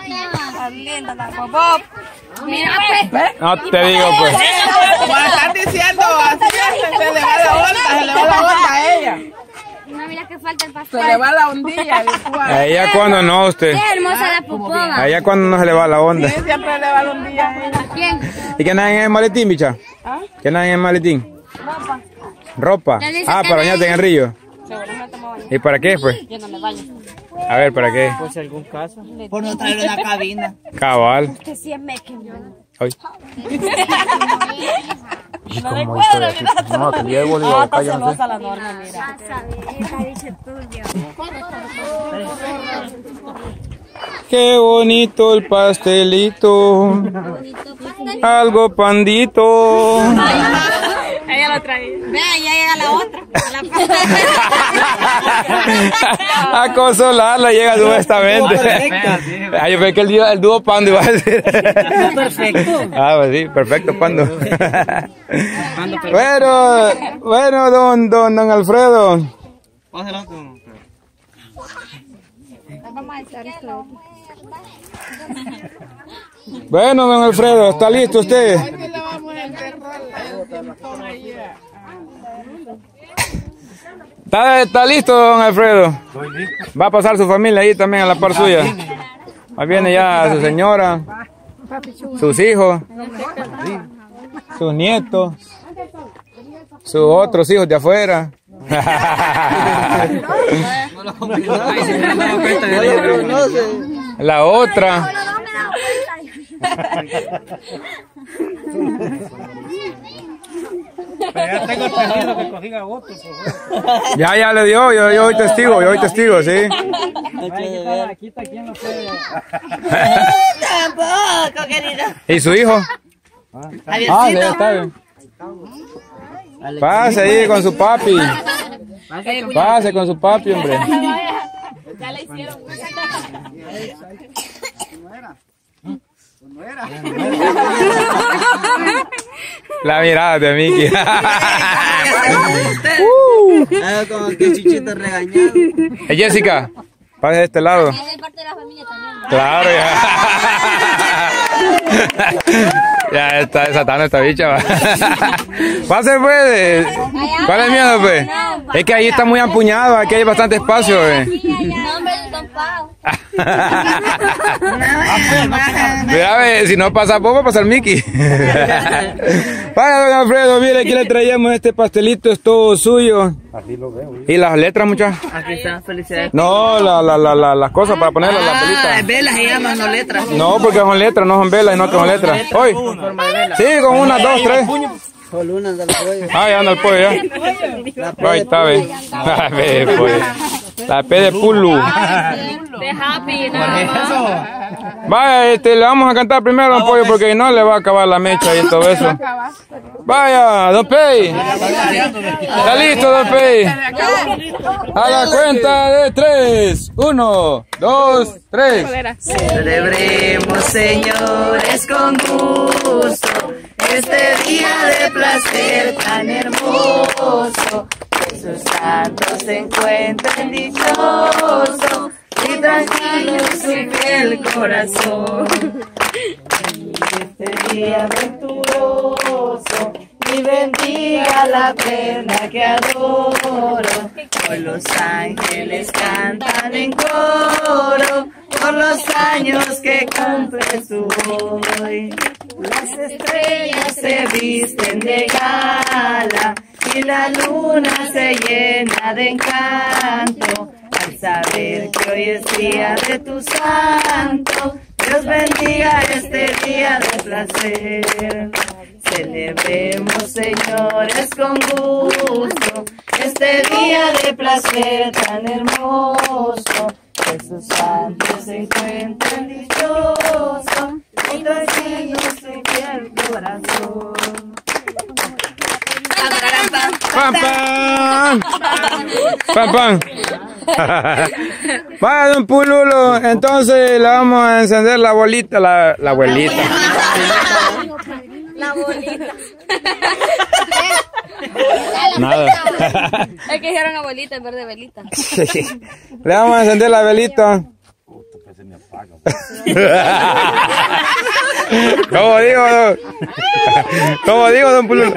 linda la Bob. Mira, pues. No te digo, pues. Como están diciendo, así se le va la onda a ella. No, mira que falta el pastel. Se le va la ondilla. A ella cuando no, usted. Qué hermosa la popoma. A ella cuando no se le va la onda. Sí, siempre le va la ondilla a ella. ¿Quién? ¿Y qué nada en el maletín, bicha? ¿Qué nada en el maletín? Ropa. Ah, para bañarte en el río. ¿Y para qué, pues? Yo no me baño. A ver, ¿para qué? Por si algún caso. Por no traer una cabina. Cabal. Que sí es meque. Ay. No recuerdo, mira. No, que día de Bolívar. Está celosa la Norma, mira. Qué bonito el pastelito. Algo pandito. Ella lo trae. Vea, ya llega la otra. A consolarla llega supuestamente. Ah, yo pensé que el dúo Pando iba a decir. Perfecto. Ah, pues sí, perfecto, Pando. Bueno, don Alfredo. Bueno, don Alfredo, ¿está listo usted? ¿Está listo, don Alfredo? Va a pasar su familia ahí también a la par suya. Ahí viene ya su señora, sus hijos, sus nietos, sus otros hijos de afuera. La otra. Pero ya tengo el perdido que cogí a otro. Ya le dio, yo voy testigo, sí. Aquí está quien no puede. Tampoco, querido. ¿Y su hijo? Ah, sí, está bien. Pase ahí con su papi. Pase con su papi, hombre. Ya le hicieron. La mirada de Miki. Como que Chichito regañado. Jessica, pase de este lado. Es de parte de la familia también. Claro, ya. Ya está desatando esta bicha, va. Pase, pues. ¿Cuál es el miedo, pues? Es que ahí está muy empuñado, aquí hay bastante espacio, No, hombre, don Pau. Mira, ve, si no pasa vos, va a pasar Miki. Vaya, don Alfredo, mire, aquí le traíamos este pastelito, es todo suyo. Así lo veo. ¿Y las letras, muchachos? Aquí están, felicidades. No, las cosas para ponerlas, las velitas. Velas se llaman, no letras. No, porque son letras, no son velas, y no que son letras. Hoy. Sí, con una, dos, tres. Solo una del pollo. Ah, ya anda el pollo, ya. Ahí está, ve. La P de pollo. La P de Pulu. De Happy, ¿no? Vaya, le vamos a cantar primero don Pollo porque no le va a acabar la mecha y todo eso. Vaya, don Pey. ¿Está listo, don Pey? A la cuenta de 3. 1, 2, 3. Celebremos, señores, con gusto este día de placer tan hermoso. Que sus santos se encuentren dichosos y tranquilos su fiel corazón. Este día venturoso y bendiga la pena que adoro. Hoy los ángeles cantan en coro por los años que cumple su hoy. Las estrellas se visten de gala y la luna se llena de encanto al saber que hoy es día de tu santo. Dios bendiga este día de placer. Celebremos, señores, con gusto este día de placer tan hermoso. Que sus santos se encuentren dichosos y tranquilos su fiel corazón. ¡Pam, pam! ¡Pam, pam! Vaya, don Pululo, entonces le vamos a encender la bolita, la abuelita. La bolita. Nada. Es que dijeron abuelita en vez de velita. Le vamos a encender la velita. ¿Cómo digo, don Pululo?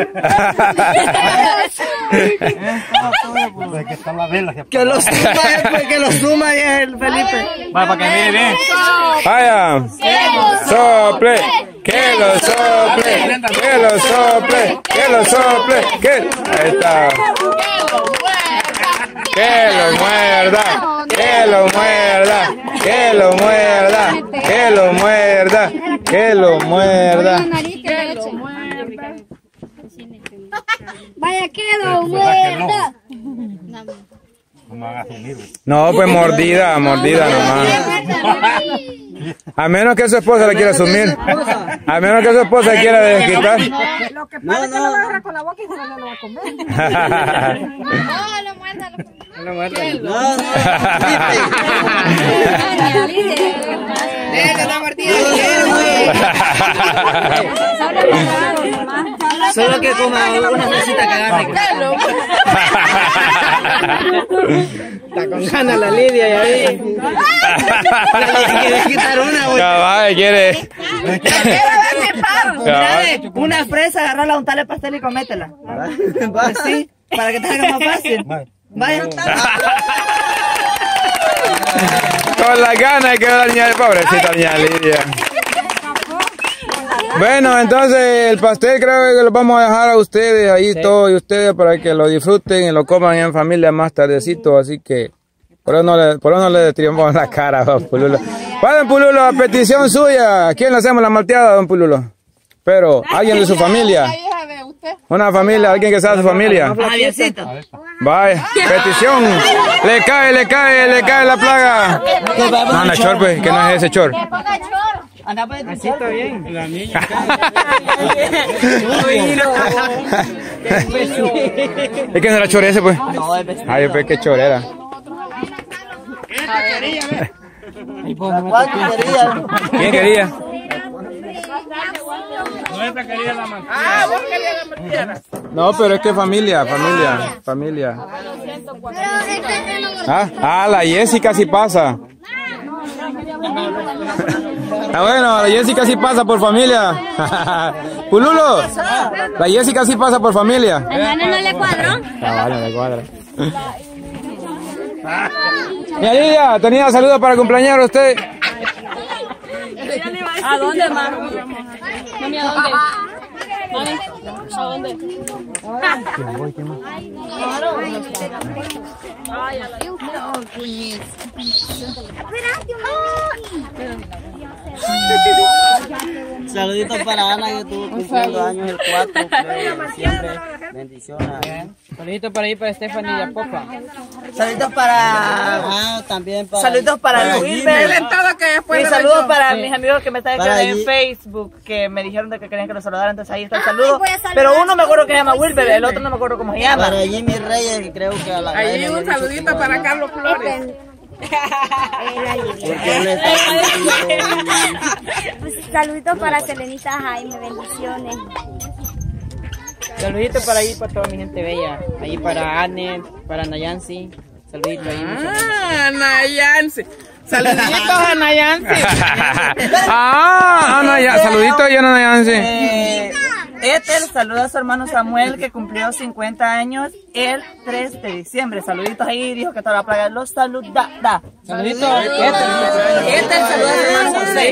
Que lo suma el Felipe. Para que mire bien. Vaya. Sople. Que lo sople. Que lo sople. Que lo sople. Ahí está. Que lo muerda. Que lo muerda. Que lo muerda. Que lo muerda. Que lo muerda. Vaya, que lo muerda. No, pues mordida nomás. A menos que su esposa la quiera asumir. A menos que su esposa quiera desquitar. Lo que pasa es que lo va a agarrar con la boca y se lo va a comer. No, lo muerda. No, solo que coma una mesita que agarre. Está con ganas la Lidia y ahí. Quiere quitar una, güey. Cabal, quiere. Una fresa, agarrarla, untarle pastel y cométela. Sí, para que te haga más fácil. Vaya. Con las ganas que la niña, pobrecita niña Lidia. Bueno, entonces el pastel creo que lo vamos a dejar a ustedes ahí, sí. Todos y ustedes para que lo disfruten y lo coman en familia más tardecito, así que por eso no le triunfamos la cara a don Pululo. Para don Pululo, a petición suya, ¿a quién le hacemos la malteada, don Pululo? Pero, alguien de su familia. Una familia, alguien que sea de su familia. Vaya, petición. Le cae la plaga. No, no, chor, pues, que no es ese chor. Así está bien. La niña. ¿Es que no era chor ese, pues? No, es vestido. Ay, yo pensé que chor era. ¿Quién quería? No, esta quería la manzana. Ah, vos querías la manzana. No, pero es que familia. La Jessica sí pasa. Bueno, la Jessica sí pasa por familia. Pululo, la Jessica sí pasa por familia. ¿A Nana no le cuadró? No le cuadra. Mira, Lidia, tenía saludos para cumpleaños usted. ¿A dónde, mami? Mami, ¿a dónde? Mami, ¿a dónde? Saluditos para Ana que tuvo cumpliendo años el 4 de diciembre. Bendiciones. Saluditos para ahí para Stephanie y a Popa. Saluditos para también para saluditos para Wilber. Y saludos para mis amigos que me están escribiendo en Facebook que me dijeron de que querían que los saludara, entonces ahí está el saludo. Pero uno me acuerdo que se llama Wilber, el otro no me acuerdo cómo se llama. Para Jimmy Reyes, que creo que a la ahí un saludito para Carlos Flores. Saluditos para Selenita Jaime, bendiciones. Saluditos para ahí, para toda mi gente bella. Ahí para Anne, para Nayansi. Saluditos ahí. Nayansi. Saluditos a Nayansi. Saluditos a Nayansi. Ethel saluda a su hermano Samuel que cumplió 50 años el 3 de diciembre. Saluditos ahí, dijo que toda la plaga los saluda. Saluditos. Ethel saluda a su hermano José.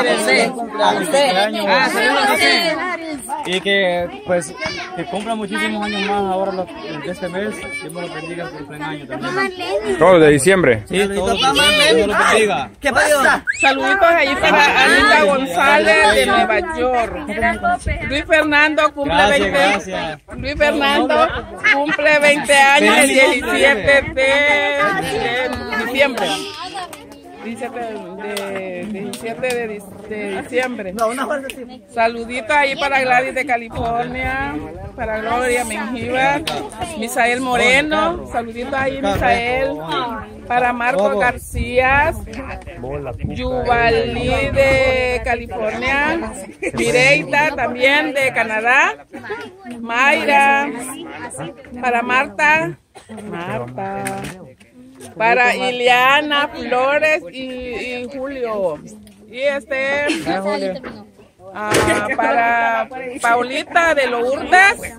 Saludos a José. Y que pues que cumpla muchísimos años más ahora de este mes. Dios me lo bendiga por 3 años también. Todo de diciembre. Sí, todo Dios me lo bendiga. ¿Qué pasa? Saluditos ahí para Anita González de Nueva York. Luis Fernando cumple 20. Luis Fernando cumple 20 años el 17 de diciembre. 17 de diciembre. Saluditos ahí para Gladys de California, para Gloria Mengíbar, Misael Moreno, saluditos ahí Misael, para Marco García, Yuvalí de California, Mireita también de Canadá, Mayra, para Marta, para Ileana Flores y Julio. Y para Paulita de Lourdes,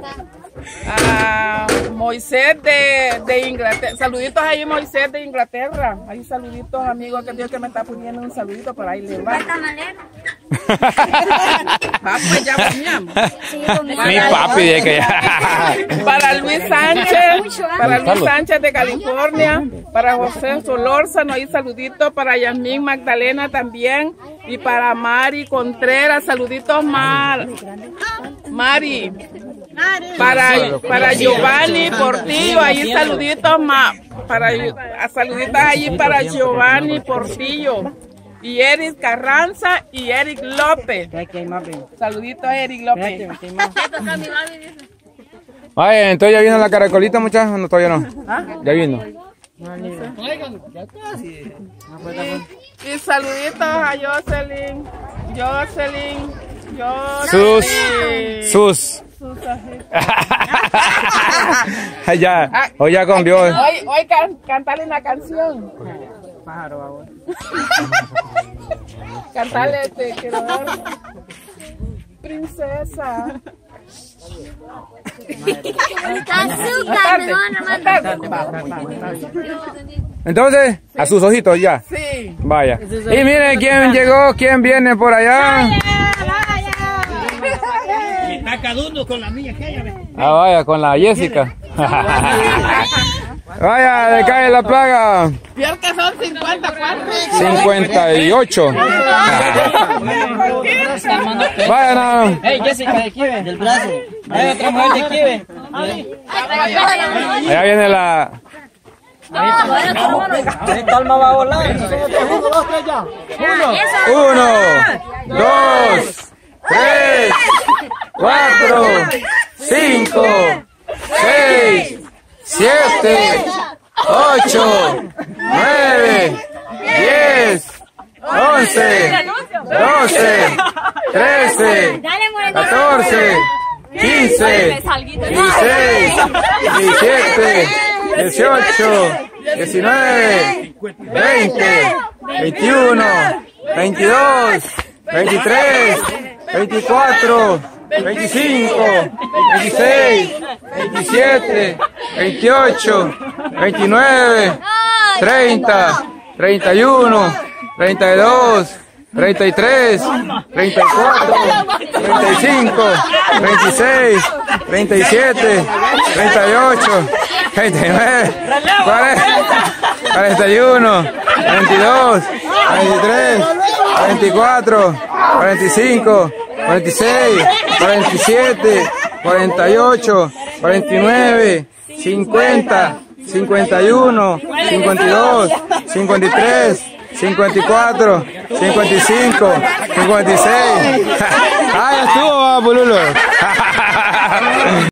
Moisés de Inglaterra. Saluditos ahí, Moisés de Inglaterra. Ahí saluditos, amigos, que Dios que me está poniendo un saludito por ahí. Le va. Pues ya veníamos. Mi papi de que ya. Para Luis Sánchez de California, para José Solórzano, ahí saludito, para Yasmín Magdalena también, y para Mari Contreras, saluditos Mari. Para Giovanni Portillo, ahí saluditos saluditos ahí para Giovanni Portillo. Y Eric Carranza y Eric López. Saluditos a Eric López. Vaya, entonces ya vino la caracolita, muchachos. No, todavía no. Ya vino. Y saluditos a Jocelyn. Sus. Ya, hoy ya cambió. Hoy cantarle una canción. Pájaro, ahora. Cantarle, quiero ver. Princesa. Entonces, a sus ojitos ya. Sí. Vaya. Y miren quién llegó, quién viene por allá. Está cada uno con la mía que ella. Vaya, con la Jessica. Vaya, le cae la plaga. Peor que son 54. 58. Vaya, no. Hey, Jessica de Kive, del brazo. Hay otra mujer de Kive. Allá viene la... Ahorita Alma va a volar. 1, 2, 3, 4, 5, 6, 7, 8, 9, 10, 11, 12, 13, 14, 15, 16, 17, 18, 19, 20, 21, 22, 23, 24, 25, 26, 27, 28, 29, 30, 31, 32, 33, 34, 35, 36, 37, 38, 39, 40, 41, 42, 43, 44, 45, 46, 47, 48, 49, 50, 51, 52, 53, 54, 55, 56. ¡Ah, ya estuvo, Pululo!